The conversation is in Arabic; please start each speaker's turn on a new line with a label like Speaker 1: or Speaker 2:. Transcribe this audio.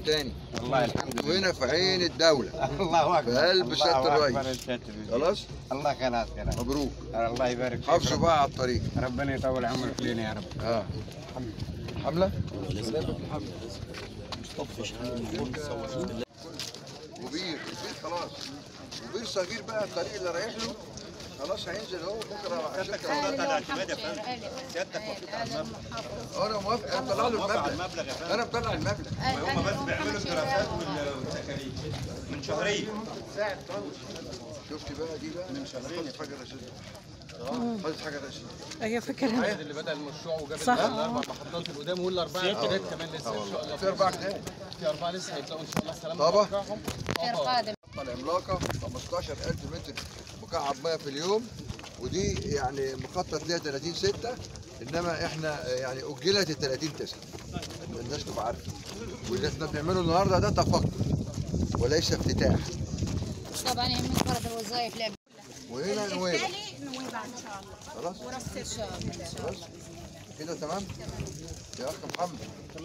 Speaker 1: تاني.
Speaker 2: والله الحمد لله.
Speaker 1: وهنا في عين الدولة.
Speaker 2: الله اكبر.
Speaker 1: في قلب سيادة الرئيس. خلاص؟
Speaker 2: الله خلاص كده.
Speaker 1: مبروك.
Speaker 2: الله يبارك فيك.
Speaker 1: حافظوا بقى على الطريق.
Speaker 2: ربنا يطول عمرك لينا يا رب.
Speaker 1: حملة؟ وبير خلاص. وبير صغير بقى الطريق اللي رايح له خلاص هينزل اهو بكره.
Speaker 3: سيادتك وافقت على الاعتماد يا فندم. سيادتك وافقت على المبلغ.
Speaker 1: انا موافق. انا مطلع له المبلغ. انا مطلع المبلغ.
Speaker 3: هم بس بيعملوا الدراسات والتكاليف من شهرين.
Speaker 1: شفت بقى دي بقى من شهرين. حاجه رشيده. خدت حاجه رشيده.
Speaker 4: ايوه فاكرها.
Speaker 5: اللي بدا المشروع وجاب
Speaker 4: صح.
Speaker 5: الاربع محطات القدام والاربعه جداد كمان لسه ان شاء الله.
Speaker 1: في 4 جداد.
Speaker 5: في 4 لسه هيبداوا ان شاء الله السلام
Speaker 1: طبعا.
Speaker 5: بتاعهم.
Speaker 1: العملاقه 15000 متر مكعب ميه في اليوم، ودي يعني مخطط ليها 30/6، انما احنا يعني اجلت ال 30/9. الناس تبقى عارفه. واللي احنا بنعمله النهارده ده تفكر وليس افتتاح.
Speaker 6: طبعا هي من فرض الوظائف لعب.
Speaker 1: وهنا نويبع.
Speaker 6: نويبع ان شاء الله.
Speaker 1: خلاص؟
Speaker 6: ورص ان شاء الله.
Speaker 1: خلاص؟ كده تمام؟ يا اخ محمد.